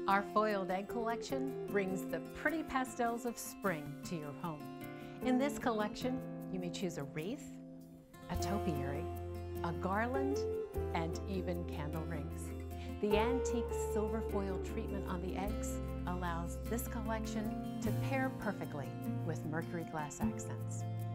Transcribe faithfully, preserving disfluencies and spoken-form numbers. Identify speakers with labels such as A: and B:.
A: Our foiled egg collection brings the pretty pastels of spring to your home. In this collection, you may choose a wreath, a topiary, a garland, and even candle rings. The antique silver foil treatment on the eggs allows this collection to pair perfectly with mercury glass accents.